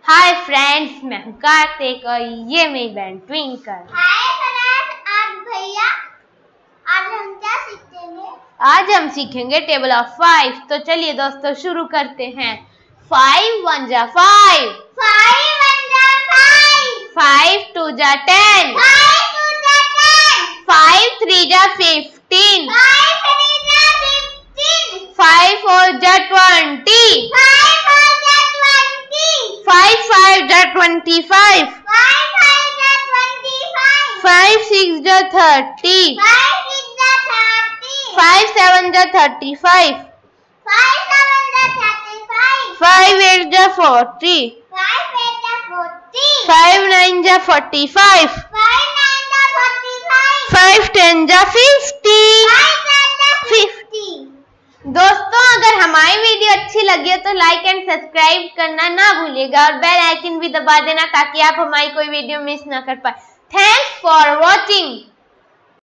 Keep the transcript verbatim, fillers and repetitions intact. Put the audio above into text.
Hi friends, मैं हूँ कार्तिक और ये मेरी बहन ट्विंकल। हाय फ्रेंड्स, आज भैया आज हम क्या सीखेंगे? आज हम सीखेंगे टेबल ऑफ फाइव। तो चलिए दोस्तों शुरू करते हैं। फाइव वन जा फाइव, फाइव वन जा फाइव, फाइव टू जा टेन, फाइव टू जा टेन, फाइव थ्री जा फिफ्टीन, फाइव थ्री जा फिफ्टीन, फाइव फोर जा ट्वेंटी, फाइव फोर जा ट्वेंटी, फाइव फाइव जा ट्वेंटी फाइव, फाइव फाइव जा ट्वेंटी फाइव, फाइव सिक्स जा थर्टी, फाइव सिक्स जा थर्टी, फाइव सेवन जा थर्टी फाइव, फाइव सेवन जा थर्टी फाइव, फाइव एट जा forty, five eight जा forty, five nine जा forty five, five nine जा forty five, five ten जा fifty. Five ten जा fifty. दोस्तों अगर हमारी वीडियो अच्छी लगी हो तो लाइक एंड सब्सक्राइब करना ना भूलिएगा और बेल आइकन भी दबा देना ताकि आप हमारी कोई वीडियो मिस ना कर पाए। Thanks for watching.